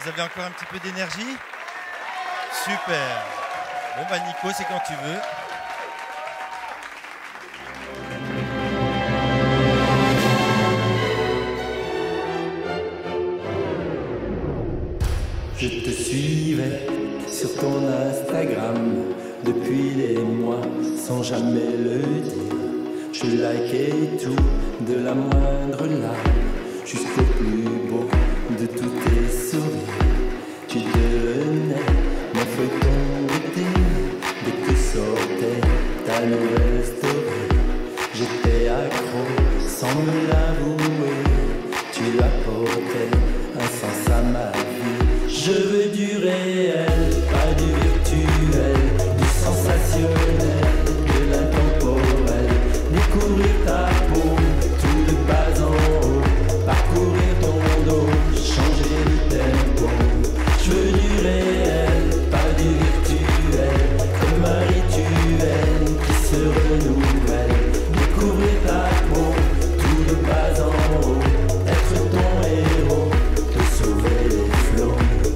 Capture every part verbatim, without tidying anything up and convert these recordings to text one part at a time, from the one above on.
Vous avez encore un petit peu d'énergie? Super. Bon bah Nico, c'est quand tu veux. Je te suivais sur ton Instagram depuis des mois sans jamais le dire. Je likais tout, de la moindre larme jusqu'au plus beau de tous tes sourires. Tu devenais mon feuilleton d'été dès que sortait ta nouvelle story. J'étais accro sans me l'avouer. Tu apportais un sens à ma vie. Je veux du réel, pas du virtuel, du sensationnel, de l'intemporel. Découvrir ta peau, tout de bas en haut, parcourir ton dos, changer de tempo. Je veux du réel, pas du virtuel, comme un rituel qui se renouvelle. Découvrir ta peau, tout de bas en haut, être ton héros, te sauver les flots.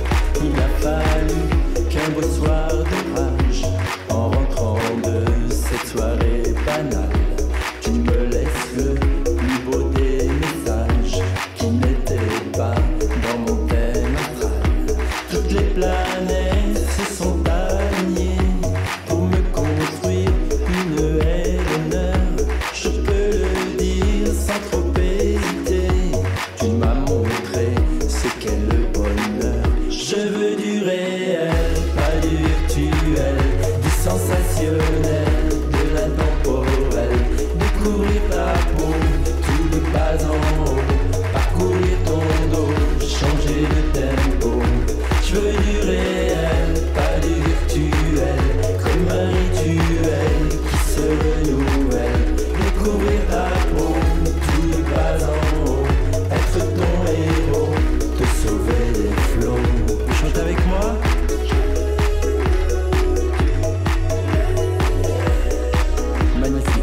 Il a fallu qu'un beau soir d'orage, en rentrant de cette soirée banale, tu me laisses le plus beau des messages qui n'étaient pas dans mon thème astral. Toutes les planètes se sont alignées pour me construire une haie d'honneur. Je peux le dire sans trop hésiter, tu m'as montré ce qu'est le bonheur. Je veux du réel, pas du virtuel, du sensationnel, de l'intemporel. Découvrir ta peau, tout de bas en haut, parcourir ton dos, changer de tempo. Je veux du réel, pas du virtuel, comme un rituel qui se renouvelle. Découvrir ta peau, tout de bas en haut, être ton héros, te sauver des flots. Tu chantes avec moi? Magnifique.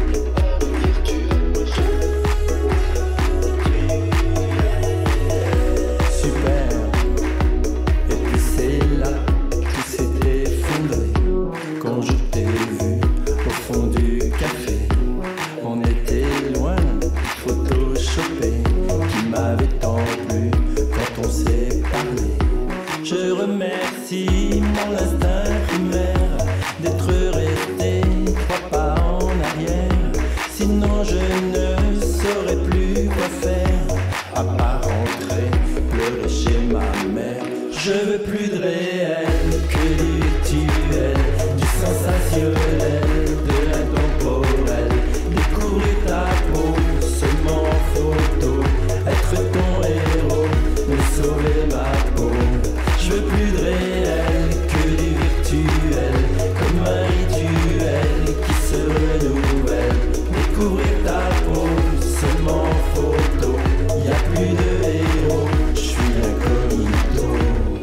Super. Et puis c'est là que s'est effondré quand je t'ai vu au fond du café. On était loin, photoshopé, qui m'avait tant plu quand on s'est parlé. Je remercie mon instinct primaire d'être resté trois pas en arrière. Sinon je ne saurais plus quoi faire, à part rentrer, pleurer chez ma mère. Je veux plus de réel que du virtuel, du sensationnel, de l'intemporel. Découvrir ta peau seulement en photo, être ton héros, me sauver ma peau. Je veux plus de réel que du virtuel, comme un rituel qui se renouvelle. Découvrir ta peau seulement en photo, y a plus de héros, je suis incognito.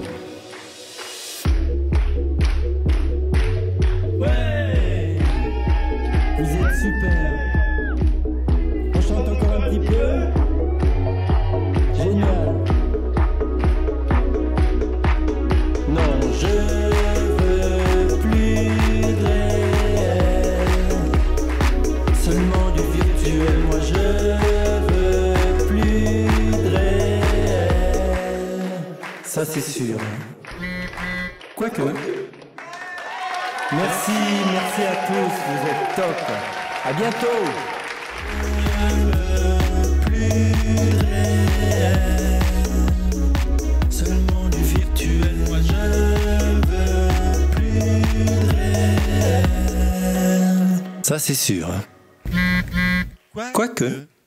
Ouais, vous êtes super. On chante encore un petit peu. Génial. Non, je veux plus de réel, seulement du virtuel. Moi je veux plus de réel, ça c'est sûr. Quoique. Merci, merci à tous, vous êtes top. À bientôt. Je veux plus de réel, seulement du virtuel. Moi je veux plus de réel, ça c'est sûr. Quoi Quoique.